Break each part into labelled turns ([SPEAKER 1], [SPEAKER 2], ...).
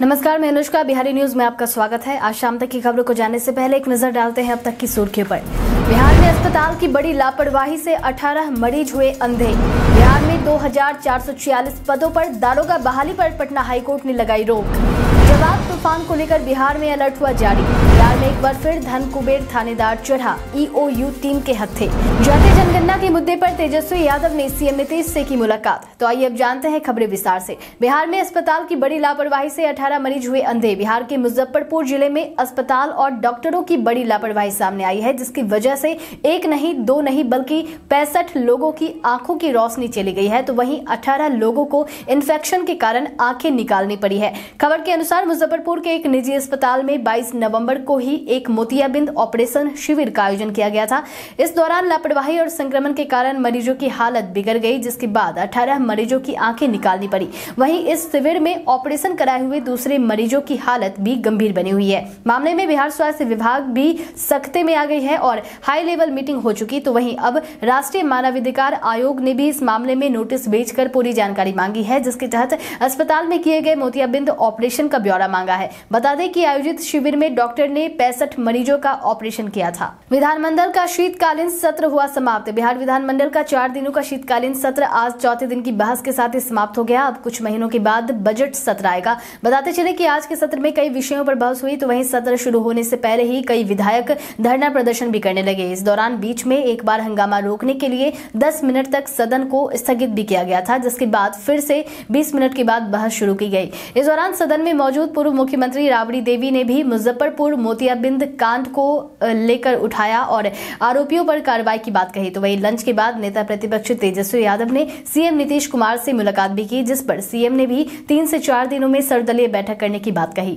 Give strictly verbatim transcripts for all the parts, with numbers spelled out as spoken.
[SPEAKER 1] नमस्कार, मैं अनुष्का। बिहारी न्यूज में आपका स्वागत है। आज शाम तक की खबरों को जानने से पहले एक नजर डालते हैं अब तक की सुर्खियों पर। बिहार में अस्पताल की बड़ी लापरवाही से अठारह मरीज हुए अंधे। बिहार में दो हजार चार सौ छियालीस पदों पर दारोगा बहाली पर पटना हाईकोर्ट ने लगाई रोक। जवाब तूफान को लेकर बिहार में अलर्ट हुआ जारी। बिहार में एक बार फिर धन कुबेर थानेदार चढ़ा ईओयू टीम के हत्थे। जातीय जनगणना के मुद्दे पर तेजस्वी यादव ने सीएम नीतीश से की मुलाकात। तो आइए अब जानते हैं खबरें विस्तार से। बिहार में अस्पताल की बड़ी लापरवाही से अठारह मरीज हुए अंधे। बिहार के मुजफ्फरपुर जिले में अस्पताल और डॉक्टरों की बड़ी लापरवाही सामने आई है, जिसकी वजह से एक नहीं दो नहीं बल्कि पैंसठ लोगों की आंखों की रोशनी चली गई है। तो वहीं अठारह लोगों को इन्फेक्शन के कारण आंखें निकालनी पड़ी है। खबर के अनुसार मुजफ्फरपुर के एक निजी अस्पताल में बाईस नवंबर को ही एक मोतियाबिंद ऑपरेशन शिविर का आयोजन किया गया था। इस दौरान लापरवाही और संक्रमण के कारण मरीजों की हालत बिगड़ गई, जिसके बाद अठारह मरीजों की आंखें निकालनी पड़ी। वहीं इस शिविर में ऑपरेशन कराए हुए दूसरे मरीजों की हालत भी गंभीर बनी हुई है। मामले में बिहार स्वास्थ्य विभाग भी सख्ते में आ गई है और हाई लेवल मीटिंग हो चुकी। तो वहीं अब राष्ट्रीय मानवाधिकार आयोग ने भी इस मामले में नोटिस भेजकर पूरी जानकारी मांगी है, जिसके तहत अस्पताल में किए गए मोतियाबिंद ऑपरेशन का ब्यौरा मांगा है। बता दें कि आयोजित शिविर में डॉक्टर ने पैंसठ मरीजों का ऑपरेशन किया था। विधानमंडल का शीतकालीन सत्र हुआ समाप्त। बिहार विधानमंडल का चार दिनों का शीतकालीन सत्र आज चौथे दिन की बहस के साथ ही समाप्त हो गया। अब कुछ महीनों के बाद बजट सत्र आएगा। बताते चले कि आज के सत्र में कई विषयों पर बहस हुई। तो वहीं सत्र शुरू होने से पहले ही कई विधायक धरना प्रदर्शन भी करने लगे। इस दौरान बीच में एक बार हंगामा रोकने के लिए दस मिनट तक सदन को स्थगित भी किया गया था, जिसके बाद फिर से बीस मिनट के बाद बहस शुरू की गई। इस दौरान सदन में मौजूद पूर्व मुख्यमंत्री राबड़ी देवी ने भी मुजफ्फरपुर मोतियाबिंद कांड को लेकर उठाया और आरोपियों पर कार्रवाई की बात कही। तो वहीं लंच के बाद नेता प्रतिपक्ष तेजस्वी यादव ने सीएम नीतीश कुमार से मुलाकात भी की, जिस पर सीएम ने भी तीन से चार दिनों में सर्वदलीय बैठक करने की बात कही।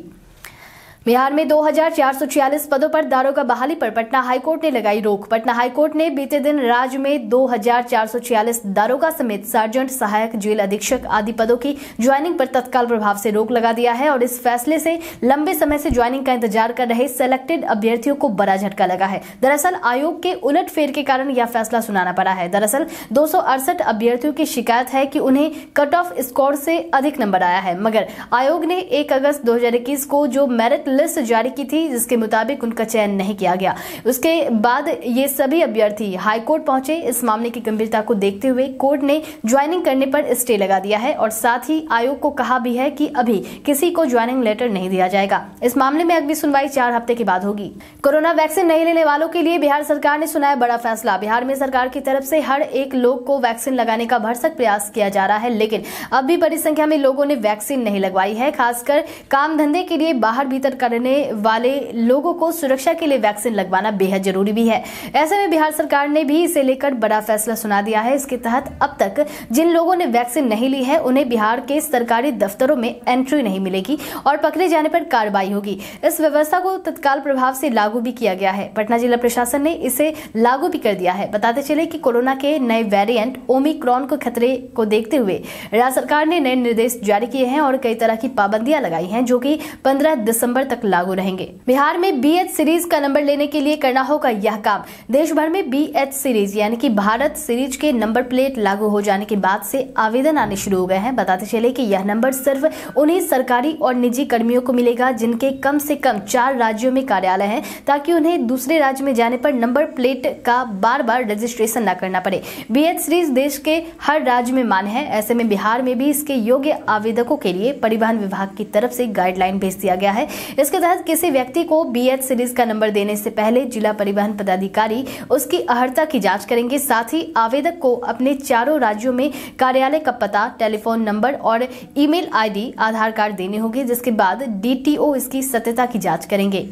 [SPEAKER 1] बिहार में दो हजार चार सौ छियालीस पदों पर दारोगा बहाली पर पटना हाईकोर्ट ने लगाई रोक। पटना हाईकोर्ट ने बीते दिन राज्य में दो हजार चार सौ छियालीस दारोगा समेत सार्जेंट, सहायक, जेल अधीक्षक आदि पदों की ज्वाइनिंग पर तत्काल प्रभाव से रोक लगा दिया है और इस फैसले से लंबे समय से ज्वाइनिंग का इंतजार कर रहे सेलेक्टेड अभ्यर्थियों को बड़ा झटका लगा है। दरअसल आयोग के उलटफेर के कारण यह फैसला सुनाना पड़ा है। दरअसल दो सौ अड़सठ अभ्यर्थियों की शिकायत है कि उन्हें कट ऑफ स्कोर से अधिक नंबर आया है, मगर आयोग ने एक अगस्त दो हजार इक्कीस को जो मेरिट लिस्ट जारी की थी, जिसके मुताबिक उनका चयन नहीं किया गया। उसके बाद ये सभी अभ्यर्थी हाईकोर्ट पहुंचे। इस मामले की गंभीरता को देखते हुए कोर्ट ने ज्वाइनिंग करने पर स्टे लगा दिया है और साथ ही आयोग को कहा भी है कि अभी किसी को ज्वाइनिंग लेटर नहीं दिया जाएगा। इस मामले में अगली सुनवाई चार हफ्ते के बाद होगी। कोरोना वैक्सीन नहीं लेने वालों के लिए बिहार सरकार ने सुनाया बड़ा फैसला। बिहार में सरकार की तरफ से हर एक लोग को वैक्सीन लगाने का भरसक प्रयास किया जा रहा है, लेकिन अब भी बड़ी संख्या में लोगों ने वैक्सीन नहीं लगवाई है। खासकर काम धंधे के लिए बाहर भीतर करने वाले लोगों को सुरक्षा के लिए वैक्सीन लगवाना बेहद जरूरी भी है। ऐसे में बिहार सरकार ने भी इसे लेकर बड़ा फैसला सुना दिया है। इसके तहत अब तक जिन लोगों ने वैक्सीन नहीं ली है, उन्हें बिहार के सरकारी दफ्तरों में एंट्री नहीं मिलेगी और पकड़े जाने पर कार्रवाई होगी। इस व्यवस्था को तत्काल प्रभाव से लागू भी किया गया है। पटना जिला प्रशासन ने इसे लागू भी कर दिया है। बताते चले कि कोरोना के नए वेरिएंट ओमिक्रॉन को खतरे को देखते हुए राज्य सरकार ने नए निर्देश जारी किए हैं और कई तरह की पाबंदियां लगाई हैं, जो कि पंद्रह दिसंबर तक लागू रहेंगे। बिहार में बीएच सीरीज का नंबर लेने के लिए करना होगा यह काम। देश भर में बीएच सीरीज यानी कि भारत सीरीज के नंबर प्लेट लागू हो जाने के बाद से आवेदन आने शुरू हो गए हैं। बताते चले कि यह नंबर सिर्फ उन्हीं सरकारी और निजी कर्मियों को मिलेगा जिनके कम से कम चार राज्यों में कार्यालय है, ताकि उन्हें दूसरे राज्य में जाने पर नंबर प्लेट का बार बार रजिस्ट्रेशन न करना पड़े। बीएच सीरीज देश के हर राज्य में मान्य है। ऐसे में बिहार में भी इसके योग्य आवेदकों के लिए परिवहन विभाग की तरफ से गाइडलाइन भेज दिया गया है। इसके तहत किसी व्यक्ति को बीएच सीरीज का नंबर देने से पहले जिला परिवहन पदाधिकारी उसकी अर्हता की जांच करेंगे। साथ ही आवेदक को अपने चारों राज्यों में कार्यालय का पता, टेलीफोन नंबर और ईमेल आईडी, आधार कार्ड देने होंगे, जिसके बाद डीटीओ इसकी सत्यता की जांच करेंगे।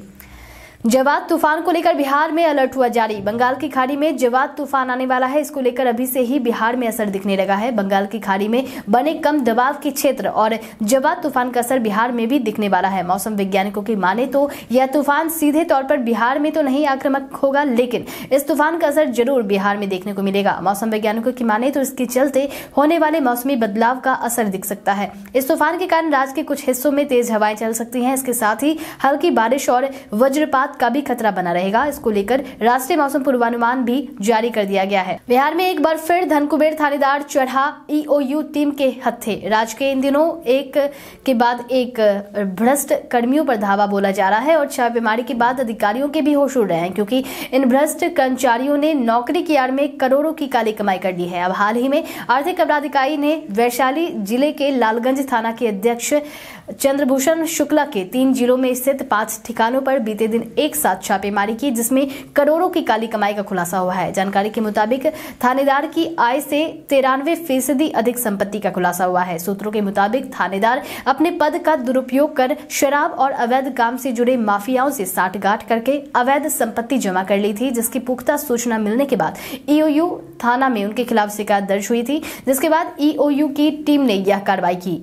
[SPEAKER 1] जवाद तूफान को लेकर बिहार में अलर्ट हुआ जारी। बंगाल की खाड़ी में जवाद तूफान आने वाला है। इसको लेकर अभी से ही बिहार में असर दिखने लगा है। बंगाल की खाड़ी में बने कम दबाव के क्षेत्र और जवाद तूफान का असर बिहार में भी दिखने वाला है। मौसम वैज्ञानिकों की माने तो यह तूफान सीधे तौर पर बिहार में तो नहीं आक्रामक होगा, लेकिन इस तूफान का असर जरूर बिहार में देखने को मिलेगा। मौसम वैज्ञानिकों की माने तो इसके चलते होने वाले मौसमी बदलाव का असर दिख सकता है। इस तूफान के कारण राज्य के कुछ हिस्सों में तेज हवाएं चल सकती हैं। इसके साथ ही हल्की बारिश और वज्रपात वज्रपात का भी खतरा बना रहेगा। इसको लेकर राष्ट्रीय मौसम पूर्वानुमान भी जारी कर दिया गया है। बिहार में एक बार फिर धनकुबेर थानेदार चढ़ा ईओयू टीम के हत्थे। राज्य के इन दिनों एक के बाद एक भ्रष्ट कर्मियों पर धावा बोला जा रहा है और छापेमारी के बाद अधिकारियों के भी होश उड़ रहे हैं, क्योंकि इन भ्रष्ट कर्मचारियों ने नौकरी की आड़ में करोड़ों की काली कमाई कर दी है। अब हाल ही में आर्थिक अपराध इकाई ने वैशाली जिले के लालगंज थाना के अध्यक्ष चंद्रभूषण शुक्ला के तीन जिलों में स्थित पांच ठिकानों पर बीते दिन एक साथ छापेमारी की, जिसमें करोड़ों की काली कमाई का खुलासा हुआ है। जानकारी के मुताबिक थानेदार की आय से तिरानवे फीसदी अधिक संपत्ति का खुलासा हुआ है। सूत्रों के मुताबिक थानेदार अपने पद का दुरुपयोग कर शराब और अवैध काम से जुड़े माफियाओं से साठगांठ करके अवैध संपत्ति जमा कर ली थी, जिसकी पुख्ता सूचना मिलने के बाद ईओयू थाना में उनके खिलाफ शिकायत दर्ज हुई थी, जिसके बाद ईओयू की टीम ने यह कार्रवाई की।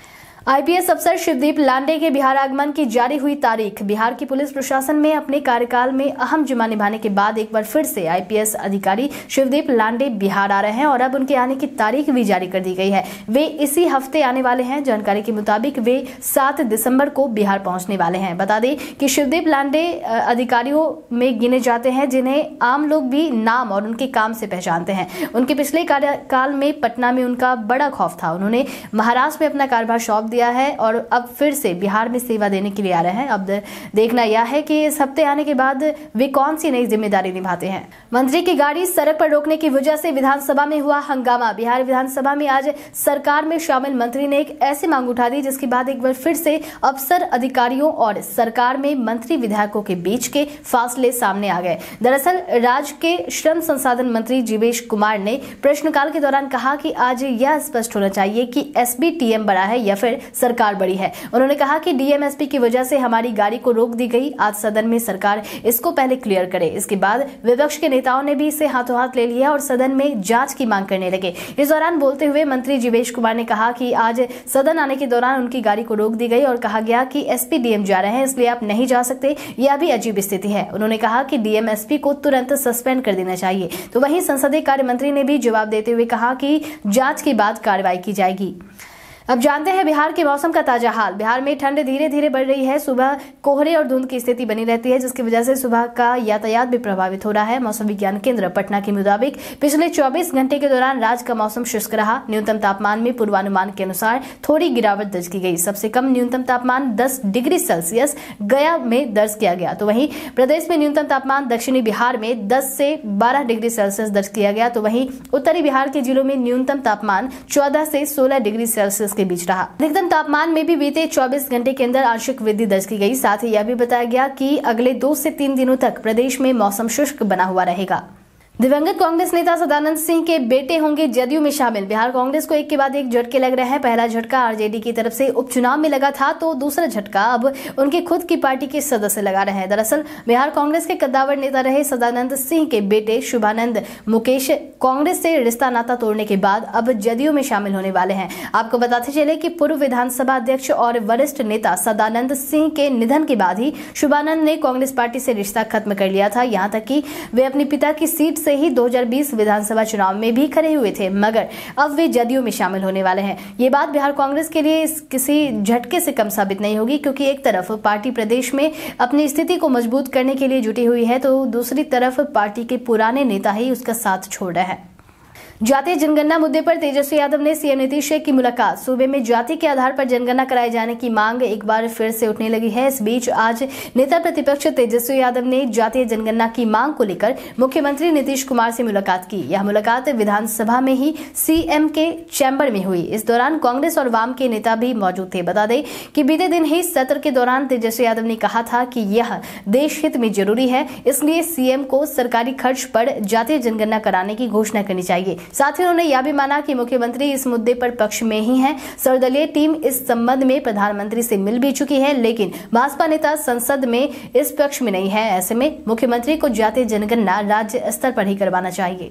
[SPEAKER 1] आईपीएस अफसर शिवदीप लांडे के बिहार आगमन की जारी हुई तारीख। बिहार की पुलिस प्रशासन में अपने कार्यकाल में अहम जिम्मा निभाने के बाद एक बार फिर से आईपीएस अधिकारी शिवदीप लांडे बिहार आ रहे हैं और अब उनके आने की तारीख भी जारी कर दी गई है। वे इसी हफ्ते आने वाले हैं। जानकारी के मुताबिक वे सात दिसंबर को बिहार पहुंचने वाले हैं। बता दें कि शिवदीप लांडे अधिकारियों में गिने जाते हैं जिन्हें आम लोग भी नाम और उनके काम से पहचानते हैं। उनके पिछले कार्यकाल में पटना में उनका बड़ा खौफ था। उन्होंने महाराष्ट्र में अपना कार्यभार सौंप दिया है और अब फिर से बिहार में सेवा देने के लिए आ रहे हैं। अब देखना यह है कि इस हफ्ते आने के बाद वे कौन सी नई जिम्मेदारी निभाते हैं। मंत्री की गाड़ी सड़क पर रोकने की वजह से विधानसभा में हुआ हंगामा। बिहार विधानसभा में आज सरकार में शामिल मंत्री ने एक ऐसी मांग उठा दी जिसके बाद एक बार फिर से अफसर अधिकारियों और सरकार में मंत्री विधायकों के बीच के फासले सामने आ गए। दरअसल राज्य के श्रम संसाधन मंत्री जीवेश कुमार ने प्रश्नकाल के दौरान कहा कि आज यह स्पष्ट होना चाहिए कि एसपी टीएम बड़ा है या फिर सरकार बड़ी है। उन्होंने कहा कि डीएमएसपी की वजह से हमारी गाड़ी को रोक दी गई। आज सदन में सरकार इसको पहले क्लियर करे। इसके बाद विपक्ष के नेताओं ने भी इसे हाथों हाथ ले लिया और सदन में जांच की मांग करने लगे। इस दौरान बोलते हुए मंत्री जीवेश कुमार ने कहा कि आज सदन आने के दौरान उनकी गाड़ी को रोक दी गई और कहा गया कि एसपी डीएम जा रहे हैं, इसलिए आप नहीं जा सकते। यह भी अजीब स्थिति है। उन्होंने कहा कि डीएमएसपी को तुरंत सस्पेंड कर देना चाहिए। तो वहीं संसदीय कार्य मंत्री ने भी जवाब देते हुए कहा कि जांच के बाद कार्रवाई की जाएगी। अब जानते हैं बिहार के मौसम का ताजा हाल। बिहार में ठंड धीरे धीरे बढ़ रही है। सुबह कोहरे और धुंध की स्थिति बनी रहती है, जिसकी वजह से सुबह का यातायात भी प्रभावित हो रहा है। मौसम विज्ञान केंद्र पटना के मुताबिक पिछले चौबीस घंटे के दौरान राज्य का मौसम शुष्क रहा। न्यूनतम तापमान में पूर्वानुमान के अनुसार थोड़ी गिरावट दर्ज की गई। सबसे कम न्यूनतम तापमान दस डिग्री सेल्सियस गया में दर्ज किया गया। तो वहीं प्रदेश में न्यूनतम तापमान दक्षिणी बिहार में दस से बारह डिग्री सेल्सियस दर्ज किया गया। तो वहीं उत्तरी बिहार के जिलों में न्यूनतम तापमान चौदह से सोलह डिग्री सेल्सियस के बीच रहा। अधिकतम तापमान में भी बीते चौबीस घंटे के अंदर आंशिक वृद्धि दर्ज की गई। साथ ही यह भी बताया गया कि अगले दो से तीन दिनों तक प्रदेश में मौसम शुष्क बना हुआ रहेगा। दिवंगत कांग्रेस नेता सदानंद सिंह के बेटे होंगे जदयू में शामिल। बिहार कांग्रेस को एक के बाद एक झटके लग रहे हैं। पहला झटका आरजेडी की तरफ से उपचुनाव में लगा था, तो दूसरा झटका अब उनके खुद की पार्टी के सदस्य लगा रहे हैं। दरअसल बिहार कांग्रेस के कद्दावर नेता रहे सदानंद सिंह के बेटे शुभानंद मुकेश कांग्रेस से रिश्ता नाता तोड़ने के बाद अब जदयू में शामिल होने वाले हैं। आपको बताते चले कि पूर्व विधानसभा अध्यक्ष और वरिष्ठ नेता सदानंद सिंह के निधन के बाद ही शुभानंद ने कांग्रेस पार्टी से रिश्ता खत्म कर लिया था। यहाँ तक कि वे अपने पिता की सीट से ही दो हज़ार बीस विधानसभा चुनाव में भी खड़े हुए थे, मगर अब वे जदयू में शामिल होने वाले हैं। ये बात बिहार कांग्रेस के लिए किसी झटके से कम साबित नहीं होगी, क्योंकि एक तरफ पार्टी प्रदेश में अपनी स्थिति को मजबूत करने के लिए जुटी हुई है, तो दूसरी तरफ पार्टी के पुराने नेता ही उसका साथ छोड़ रहे हैं। जातीय जनगणना मुद्दे पर तेजस्वी यादव ने सीएम नीतीश की मुलाकात। सूबे में जाति के आधार पर जनगणना कराए जाने की मांग एक बार फिर से उठने लगी है। इस बीच आज नेता प्रतिपक्ष तेजस्वी यादव ने जातीय जनगणना की मांग को लेकर मुख्यमंत्री नीतीश कुमार से मुलाकात की। यह मुलाकात विधानसभा में ही सीएम के चैम्बर में हुई। इस दौरान कांग्रेस और वाम के नेता भी मौजूद थे। बता दें कि बीते दिन ही सत्र के दौरान तेजस्वी यादव ने कहा था कि यह देश हित में जरूरी है, इसलिए सीएम को सरकारी खर्च पर जातीय जनगणना कराने की घोषणा करनी चाहिए। साथ ही उन्होंने यह भी माना कि मुख्यमंत्री इस मुद्दे पर पक्ष में ही हैं। सर्वदलीय टीम इस संबंध में प्रधानमंत्री से मिल भी चुकी है, लेकिन भाजपा नेता संसद में इस पक्ष में नहीं है। ऐसे में मुख्यमंत्री को जातीय जनगणना राज्य स्तर पर ही करवाना चाहिए।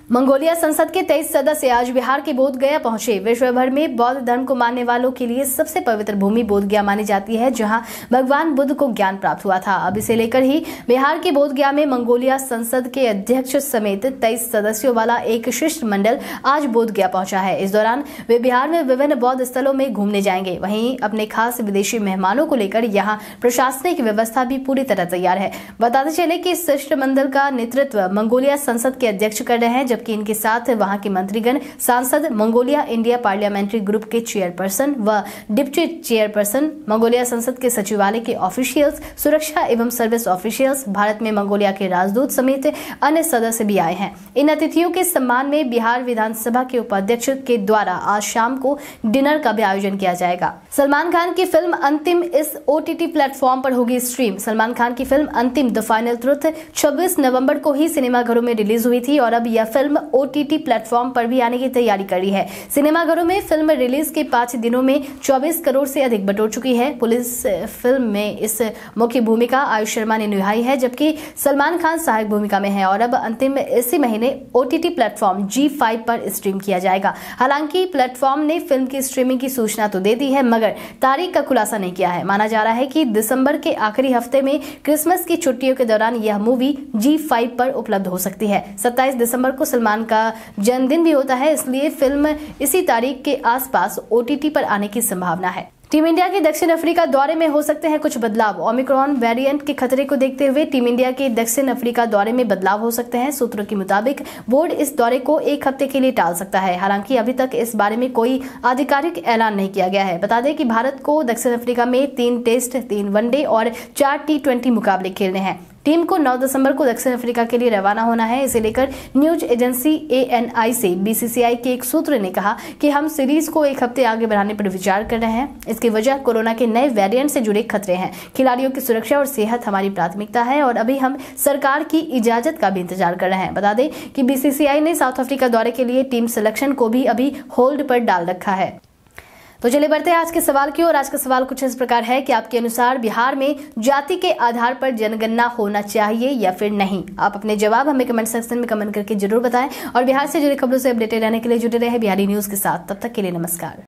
[SPEAKER 1] मंगोलिया संसद के तेईस सदस्य आज बिहार के बोधगया पहुंचे। विश्व भर में बौद्ध धर्म को मानने वालों के लिए सबसे पवित्र भूमि बोधगया मानी जाती है, जहां भगवान बुद्ध को ज्ञान प्राप्त हुआ था। अब इसे लेकर ही बिहार के बोधगया में मंगोलिया संसद के अध्यक्ष समेत तेईस सदस्यों वाला एक शिष्टमंडल आज बोधगया पहुंचा है। इस दौरान वे बिहार में विभिन्न बौद्ध स्थलों में घूमने जाएंगे। वहीं अपने खास विदेशी मेहमानों को लेकर यहां प्रशासनिक व्यवस्था भी पूरी तरह तैयार है। बताते चले कि इस शिष्टमंडल का नेतृत्व मंगोलिया संसद के अध्यक्ष कर रहे हैं, जबकि इनके साथ वहां के मंत्रीगण, सांसद, मंगोलिया इंडिया पार्लियामेंट्री ग्रुप के चेयरपर्सन व डिप्टी चेयरपर्सन, मंगोलिया संसद के सचिवालय के ऑफिशियल्स, सुरक्षा एवं सर्विस ऑफिशियल्स, भारत में मंगोलिया के राजदूत समेत अन्य सदस्य भी आए हैं। इन अतिथियों के सम्मान में बिहार विधानसभा के उपाध्यक्ष के द्वारा आज शाम को डिनर का भी आयोजन किया जाएगा। सलमान खान की फिल्म अंतिम इस ओटीटी प्लेटफॉर्म पर होगी स्ट्रीम। सलमान खान की फिल्म अंतिम द फाइनल ट्रुथ छब्बीस नवंबर को ही सिनेमाघरों में रिलीज हुई थी और अब यह फिल्म ओटीटी प्लेटफॉर्म पर भी आने की तैयारी कर रही है। सिनेमाघरों में फिल्म रिलीज के पांच दिनों में चौबीस करोड़ से अधिक बटोर चुकी है। पुलिस फिल्म में इस मुख्य भूमिका आयुष शर्मा ने निभाई है, जबकि सलमान खान सहायक भूमिका में है और अब अंतिम इसी महीने ओटीटी प्लेटफॉर्म जी फाइव पर स्ट्रीम किया जाएगा। हालांकि प्लेटफॉर्म ने फिल्म की स्ट्रीमिंग की सूचना तो दे दी है, मगर तारीख का खुलासा नहीं किया है। माना जा रहा है कि दिसंबर के आखिरी हफ्ते में क्रिसमस की छुट्टियों के दौरान यह मूवी जी फाइव पर उपलब्ध हो सकती है। सत्ताईस दिसंबर को सलमान का जन्मदिन भी होता है, इसलिए फिल्म इसी तारीख के आसपास ओटीटी पर आने की संभावना है। टीम इंडिया के दक्षिण अफ्रीका दौरे में हो सकते हैं कुछ बदलाव। ओमिक्रॉन वेरिएंट के खतरे को देखते हुए टीम इंडिया के दक्षिण अफ्रीका दौरे में बदलाव हो सकते हैं। सूत्रों के मुताबिक बोर्ड इस दौरे को एक हफ्ते के लिए टाल सकता है। हालांकि अभी तक इस बारे में कोई आधिकारिक ऐलान नहीं किया गया है। बता दें कि भारत को दक्षिण अफ्रीका में तीन टेस्ट, तीन वनडे और चार टी ट्वेंटी मुकाबले खेलने हैं। टीम को नौ दिसंबर को दक्षिण अफ्रीका के लिए रवाना होना है। इसे लेकर news agency A N I से बीसीसीआई के एक सूत्र ने कहा कि हम सीरीज को एक हफ्ते आगे बढ़ाने पर विचार कर रहे हैं। इसकी वजह कोरोना के नए वेरिएंट से जुड़े खतरे हैं। खिलाड़ियों की सुरक्षा और सेहत हमारी प्राथमिकता है और अभी हम सरकार की इजाजत का भी इंतजार कर रहे हैं। बता दें कि बीसीसीआई ने साउथ अफ्रीका दौरे के लिए टीम सिलेक्शन को भी अभी होल्ड पर डाल रखा है। तो चलिए बढ़ते हैं आज के सवाल की ओर। आज का सवाल कुछ इस प्रकार है कि आपके अनुसार बिहार में जाति के आधार पर जनगणना होना चाहिए या फिर नहीं? आप अपने जवाब हमें कमेंट सेक्शन में कमेंट करके जरूर बताएं और बिहार से जुड़ी खबरों से अपडेटेड रहने के लिए जुड़े रहे बिहारी न्यूज के साथ। तब तक के लिए नमस्कार।